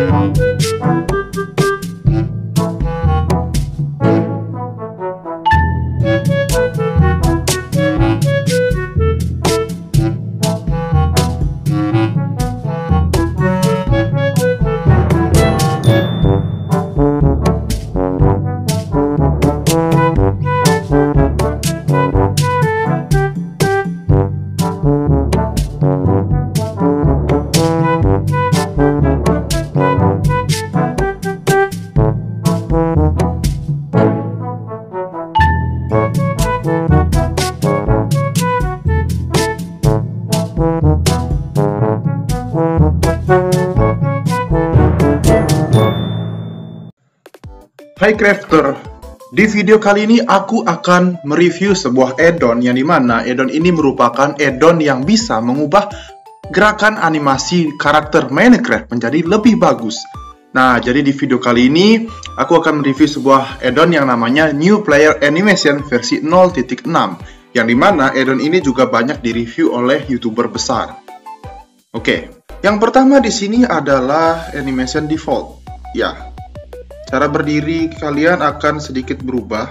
Hai Crafter, di video kali ini aku akan mereview sebuah add-on yang dimana add-on ini merupakan add-on yang bisa mengubah gerakan animasi karakter Minecraft menjadi lebih bagus. Nah, jadi di video kali ini aku akan mereview sebuah add-on yang namanya New Player Animation versi 0.6 yang dimana add-on ini juga banyak direview oleh YouTuber besar. Oke, yang pertama di sini adalah animation default. Ya. Cara berdiri kalian akan sedikit berubah,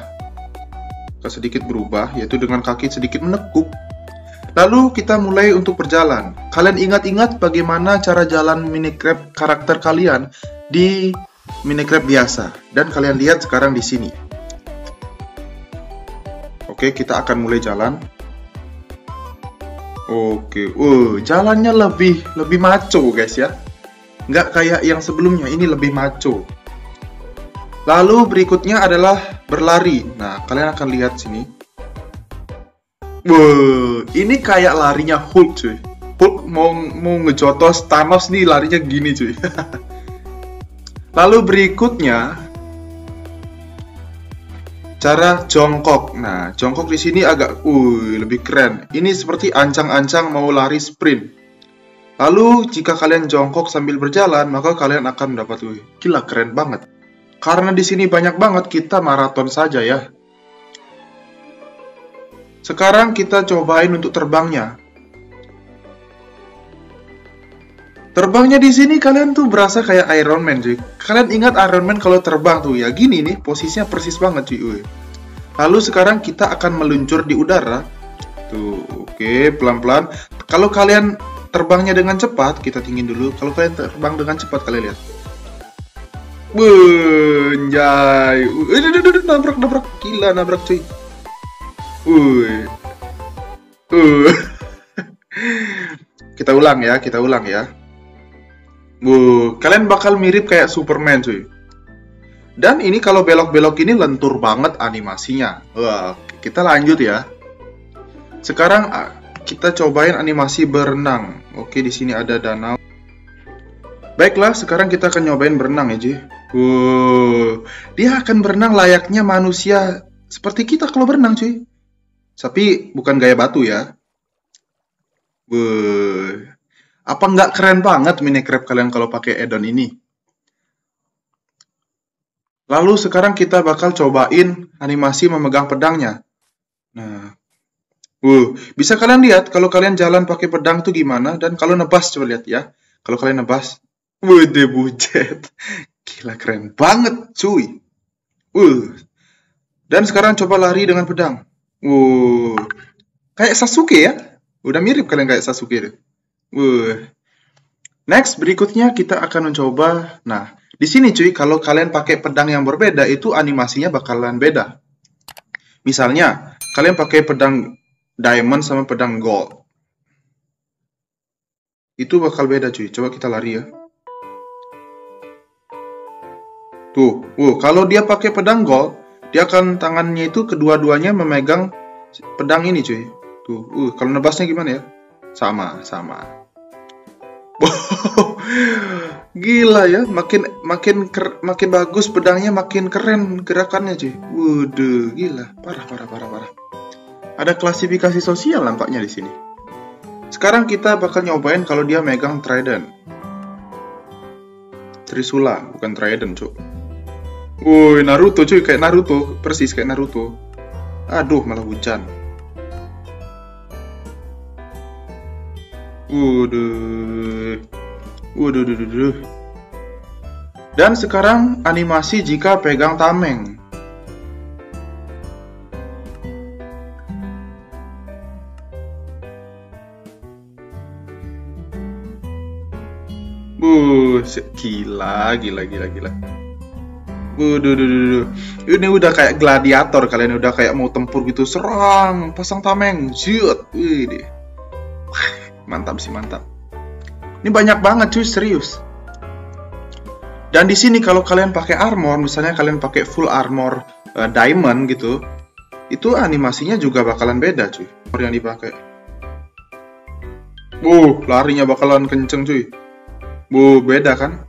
yaitu dengan kaki sedikit menekuk. Lalu kita mulai untuk berjalan. Kalian ingat-ingat bagaimana cara jalan Minecraft karakter kalian di Minecraft biasa, dan kalian lihat sekarang di sini. Oke, kita akan mulai jalan. Oke, jalannya lebih maco guys ya, nggak kayak yang sebelumnya. Ini lebih maco. Lalu berikutnya adalah berlari. Nah, kalian akan lihat sini. Ini kayak larinya Hulk cuy. Hulk mau ngejotos Thanos nih, larinya gini cuy. Lalu berikutnya cara jongkok. Nah, jongkok di sini agak lebih keren. Ini seperti ancang-ancang mau lari sprint. Lalu jika kalian jongkok sambil berjalan, maka kalian akan mendapat gila keren banget. Karena di sini banyak banget, kita maraton saja ya. Sekarang kita cobain untuk terbangnya. Terbangnya di sini kalian tuh berasa kayak Iron Man cuy. Kalian ingat Iron Man kalau terbang tuh ya gini nih, posisinya persis banget cuy. Lalu sekarang kita akan meluncur di udara. Tuh, oke, pelan-pelan. Kalau kalian terbangnya dengan cepat, kita tinggiin dulu. Kalau kalian terbang dengan cepat, kalian lihat. Benjay, nabrak, gila nabrak cuy. Kita ulang ya. Kalian bakal mirip kayak Superman cuy. Dan ini kalau belok-belok ini lentur banget animasinya. Wah, kita lanjut ya. Sekarang kita cobain animasi berenang. Oke, di sini ada danau. Baiklah, sekarang kita akan nyobain berenang ya, Ji. Dia akan berenang layaknya manusia seperti kita kalau berenang, cuy. Tapi bukan gaya batu ya. Apa nggak keren banget Minecraft kalian kalau pakai add-on ini? Lalu sekarang kita bakal cobain animasi memegang pedangnya. Nah, bisa kalian lihat kalau kalian jalan pakai pedang tuh gimana, dan kalau nebas coba lihat ya. Kalau kalian nebas, bujet. Gila keren banget cuy. Dan sekarang coba lari dengan pedang. Kayak Sasuke ya. Udah mirip kalian kayak Sasuke deh. Next, berikutnya kita akan mencoba. Nah, di sini cuy, kalau kalian pakai pedang yang berbeda, itu animasinya bakalan beda. Misalnya, kalian pakai pedang diamond sama pedang gold. Itu bakal beda cuy. Coba kita lari ya. Tuh, kalau dia pakai pedang gold, dia akan tangannya itu kedua-duanya memegang pedang ini cuy. Tuh, kalau nebasnya gimana ya? Sama. Gila ya, makin bagus pedangnya, makin keren gerakannya cuy. Waduh, gila, parah. Ada klasifikasi sosial nampaknya di sini. Sekarang kita bakal nyobain kalau dia megang trident. Trisula, bukan trident, cuk. Naruto cuy, kayak Naruto, persis kayak Naruto. Aduh, malah hujan. Waduh. Dan sekarang animasi jika pegang tameng. Gila. Duh. Ini udah kayak gladiator, kalian udah kayak mau tempur gitu, serang, pasang tameng, shoot. Wih, mantap sih, mantap. Ini banyak banget cuy, serius. Dan di sini kalau kalian pakai armor, misalnya kalian pakai full armor diamond gitu, itu animasinya juga bakalan beda cuy. Yang dipakai. Larinya bakalan kenceng cuy. Beda kan?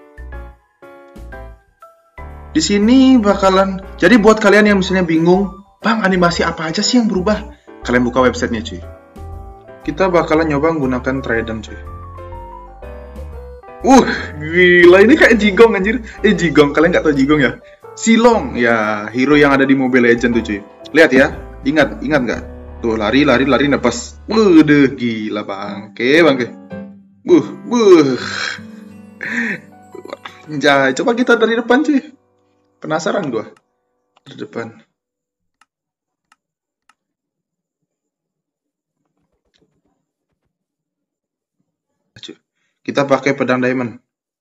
Di sini bakalan, jadi buat kalian yang misalnya bingung, Bang, animasi apa aja sih yang berubah? Kalian buka websitenya cuy. Kita bakalan nyoba menggunakan Trident cuy. Gila, ini kayak Jigong anjir. Jigong, kalian nggak tahu Jigong ya? Silong, ya, hero yang ada di Mobile Legends tuh cuy. Lihat ya, ingat nggak? Tuh, lari, nepas. Gila bangke. Anjay, coba kita dari depan cuy. Penasaran gua. Dari depan. Kita pakai pedang diamond.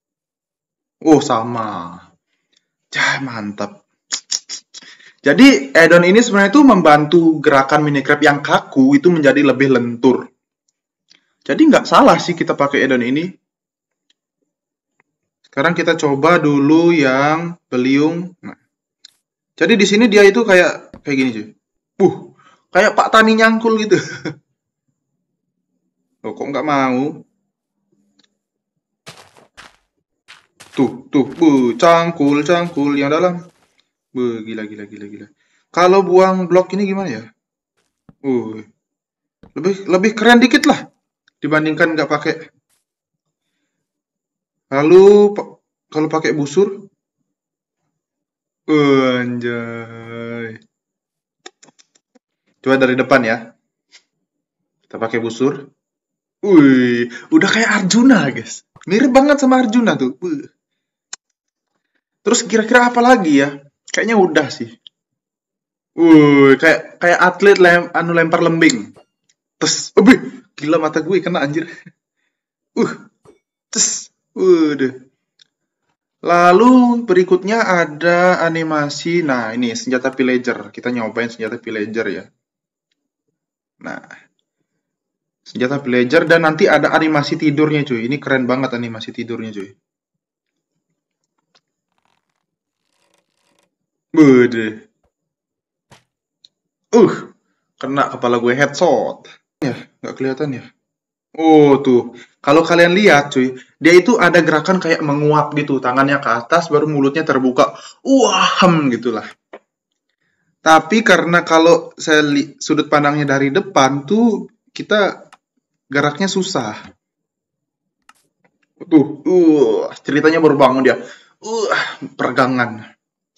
Sama. Mantap. Jadi addon ini sebenarnya itu membantu gerakan Minecraft yang kaku itu menjadi lebih lentur. Jadi nggak salah sih kita pakai addon ini. Sekarang kita coba dulu yang beliung. Nah. Jadi di sini dia itu kayak gini cuy. Kayak Pak Tani nyangkul gitu. Kok nggak mau? Tuh, cangkul yang dalam. Gila. Kalau buang blok ini gimana ya? Lebih keren dikit lah dibandingkan nggak pakai. Lalu kalau pakai busur, anjay. Coba dari depan ya. Kita pakai busur. Udah kayak Arjuna guys. Mirip banget sama Arjuna tuh. Terus kira-kira apa lagi ya? Kayaknya udah sih. Kayak atlet lempar lembing. Terus, gila mata gue kena anjir. Lalu berikutnya ada animasi. Nah, ini senjata pillager. Kita nyobain senjata pillager ya. Nah, senjata pillager dan nanti ada animasi tidurnya cuy. Ini keren banget animasi tidurnya cuy. Kena kepala gue headshot. Ya, nggak kelihatan ya. Tuh. Kalau kalian lihat cuy, dia itu ada gerakan kayak menguap gitu, tangannya ke atas baru mulutnya terbuka. Gitulah. Tapi karena kalau saya sudut pandangnya dari depan tuh kita geraknya susah. Ceritanya baru bangun dia. Peregangan.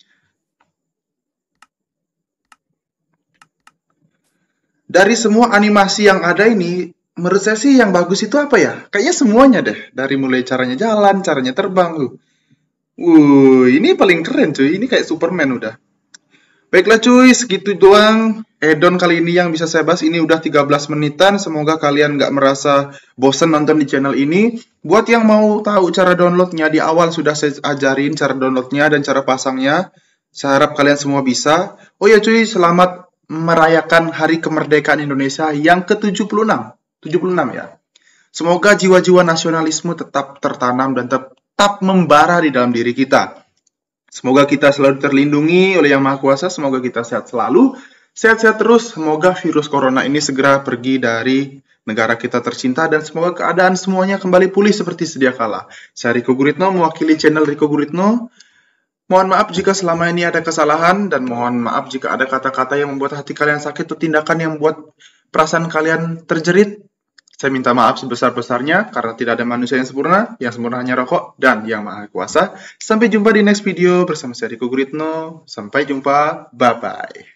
Dari semua animasi yang ada ini, menurut saya sih yang bagus itu apa ya? Kayaknya semuanya deh. Dari mulai caranya jalan, caranya terbang. Ini paling keren cuy. Ini kayak Superman udah. Baiklah cuy, segitu doang addon kali ini yang bisa saya bahas. Ini udah 13 menitan. Semoga kalian nggak merasa bosen nonton di channel ini. Buat yang mau tahu cara downloadnya, di awal sudah saya ajarin cara downloadnya dan cara pasangnya. Saya harap kalian semua bisa. Oh ya cuy, selamat merayakan Hari Kemerdekaan Indonesia yang ke-76. 76 ya. Semoga jiwa-jiwa nasionalisme tetap tertanam dan tetap membara di dalam diri kita. Semoga kita selalu terlindungi oleh Yang Maha Kuasa. Semoga kita sehat selalu. Sehat-sehat terus. Semoga virus corona ini segera pergi dari negara kita tercinta. Dan semoga keadaan semuanya kembali pulih seperti sedia kala. Saya Riko Guritno, mewakili channel Riko Guritno. Mohon maaf jika selama ini ada kesalahan. Dan mohon maaf jika ada kata-kata yang membuat hati kalian sakit. Atau tindakan yang membuat perasaan kalian terjerit. Saya minta maaf sebesar-besarnya karena tidak ada manusia yang sempurna hanya rokok dan Yang Maha Kuasa. Sampai jumpa di next video bersama saya Riko Guritno. Sampai jumpa, bye-bye.